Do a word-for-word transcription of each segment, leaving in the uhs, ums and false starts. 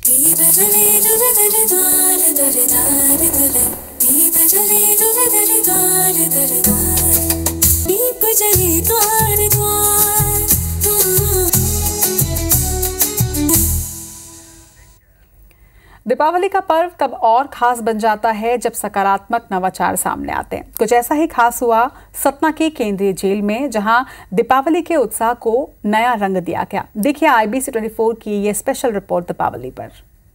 दीपावली का पर्व तब और खास बन जाता है जब सकारात्मक नवाचार सामने आते हैं। कुछ ऐसा ही खास हुआ सतना की केंद्रीय जेल में, जहां दीपावली के उत्साह को नया रंग दिया गया। देखिए आई बी सी चौबीस की ये स्पेशल रिपोर्ट दीपावली पर।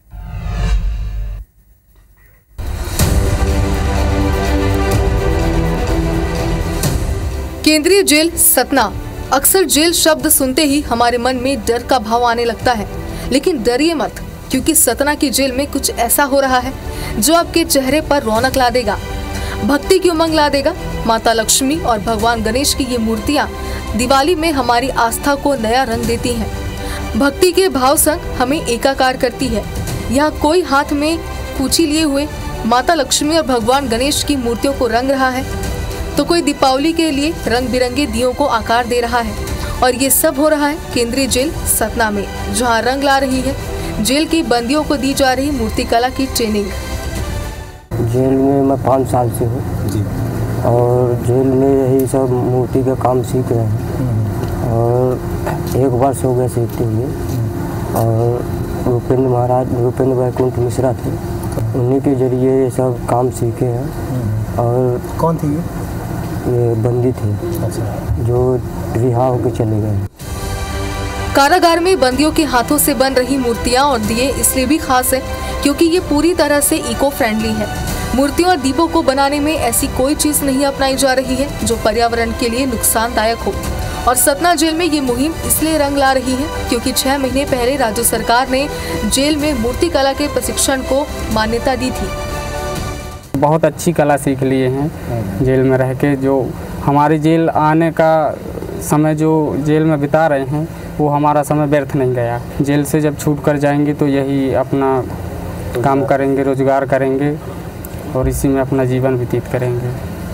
केंद्रीय जेल सतना। अक्सर जेल शब्द सुनते ही हमारे मन में डर का भाव आने लगता है, लेकिन डरिए मत, क्योंकि सतना की जेल में कुछ ऐसा हो रहा है जो आपके चेहरे पर रौनक ला देगा, भक्ति की उमंग ला देगा। माता लक्ष्मी और भगवान गणेश की ये मूर्तियां दिवाली में हमारी आस्था को नया रंग देती हैं, भक्ति के भाव संग हमें एकाकार करती है। यहाँ कोई हाथ में पूछी लिए हुए माता लक्ष्मी और भगवान गणेश की मूर्तियों को रंग रहा है, तो कोई दीपावली के लिए रंग बिरंगे दियों को आकार दे रहा है। और ये सब हो रहा है केंद्रीय जेल सतना में, जहाँ रंग ला रही है जेल की बंदियों को दी जा रही मूर्ति कला की ट्रेनिंग। जेल में मैं पाँच साल से हूँ और जेल में यही सब मूर्ति का काम सीख रहे हैं और एक वर्ष हो गया सीखते हुए। और भूपेंद्र महाराज भूपेंद्र वैकुंठ मिश्रा थे, उन्हीं के जरिए ये सब काम सीखे हैं। और कौन थी ये? ये बंदी थे। अच्छा। जो रिहा होकर चले गए। कारागार में बंदियों के हाथों से बन रही मूर्तियां और दिए इसलिए भी खास है क्योंकि ये पूरी तरह से इको फ्रेंडली है। मूर्तियों और दीपों को बनाने में ऐसी कोई चीज नहीं अपनाई जा रही है जो पर्यावरण के लिए नुकसानदायक हो। और सतना जेल में ये मुहिम इसलिए रंग ला रही है क्योंकि छह महीने पहले राज्य सरकार ने जेल में मूर्ति कला के प्रशिक्षण को मान्यता दी थी। बहुत अच्छी कला सीख लिए हैं जेल में रह के। जो हमारी जेल आने का समय जो जेल में बिता रहे हैं वो हमारा समय व्यर्थ नहीं गया। जेल से जब छूट कर जाएंगे तो यही अपना काम करेंगे, रोजगार करेंगे और इसी में अपना जीवन व्यतीत करेंगे।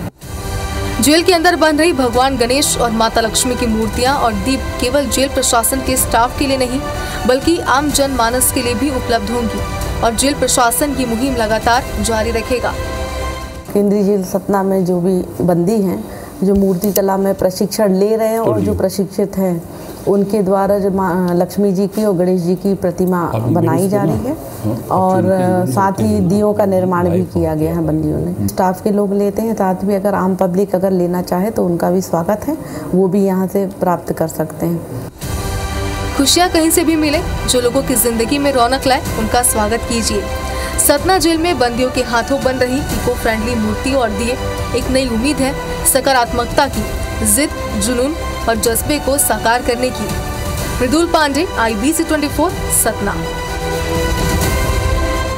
जेल के अंदर बन रही भगवान गणेश और माता लक्ष्मी की मूर्तियां और दीप केवल जेल प्रशासन के स्टाफ के लिए नहीं बल्कि आम जनमानस के लिए भी उपलब्ध होंगी और जेल प्रशासन की मुहिम लगातार जारी रखेगा। केंद्रीय जेल सतना में जो भी बंदी हैं जो मूर्ति कला में प्रशिक्षण ले रहे हैं और जो प्रशिक्षित हैं उनके द्वारा जो लक्ष्मी जी की और गणेश जी की प्रतिमा बनाई जा रही है और साथ ही दियों का निर्माण भी किया गया है बंदियों ने। स्टाफ के लोग लेते हैं, साथ भी अगर आम पब्लिक अगर लेना चाहे तो उनका भी स्वागत है, वो भी यहाँ से प्राप्त कर सकते हैं। खुशियाँ कहीं से भी मिले, जो लोगों की जिंदगी में रौनक लाए उनका स्वागत कीजिए। सतना जेल में बंदियों के हाथों बन रही इको फ्रेंडली मूर्ति और दिए एक नई उम्मीद है सकारात्मकता की, जिद, जुनून और जज्बे को साकार करने की। मृदुल पांडे, आई बी सी चौबीस, सतना।